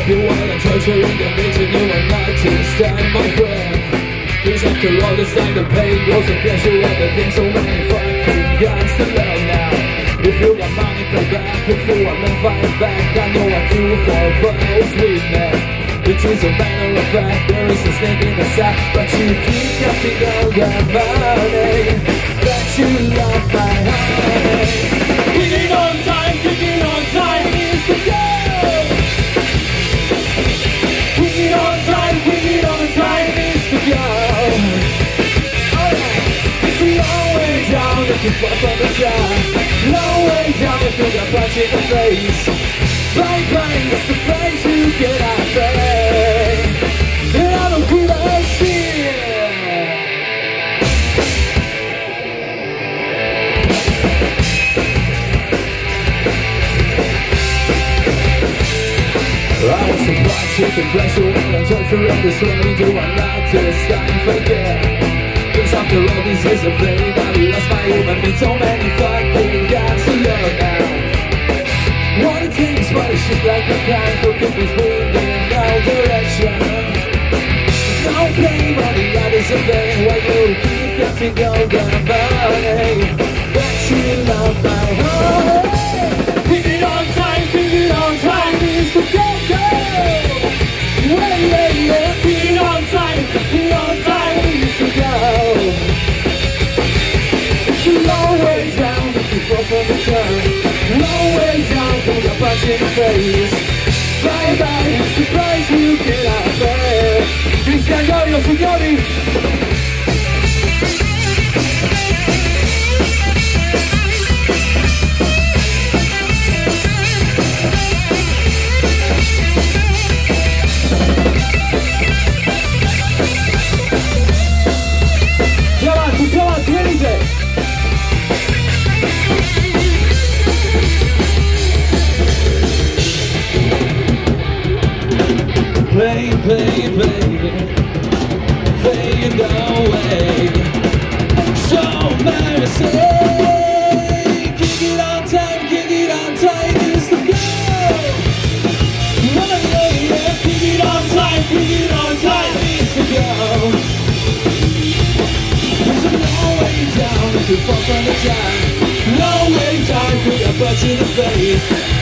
If you wanna torture in the meeting, you are not to stand, my friend. Cause after all this time, the pain was a pleasure and the things so many fucking guys to love now. If you got money, pay back. If you want to fight back, I know what you for, but it's sweet, man. It is a matter of fact, there is a snake in the sack, but you keep counting on that money that you love my honey. Kicking on time is the goal. Kicking on time is the goal. Alright, it's a long way down if you fall from the top. Long way down if you got punch in the face. Bang bang, it's the place you get out there. And I don't give a shit. I was surprised with the pressure when I'm torturing this way. Do I not this time forget? Cause after all these years of pain, I lost my human being. So many fucking guys to love now. What it takes, but it shit like a kind for people's moving in no direction. No blame on the others in vain while you keep getting older money that you love my heart. Keep it on time is the go-go. Yeah, keep it on time is the go. It's a long way down if you fall from the top. Long way down for your punch in the face. Bye bye, it's the price you get out there. Cristiano, los signori. Più avanti, venite. Play, fade away. So many say, kick it on time is the goal. Yeah, kick it on time is the goal. It's a long way down if you fall from the top. Long way down if you got punch in the face.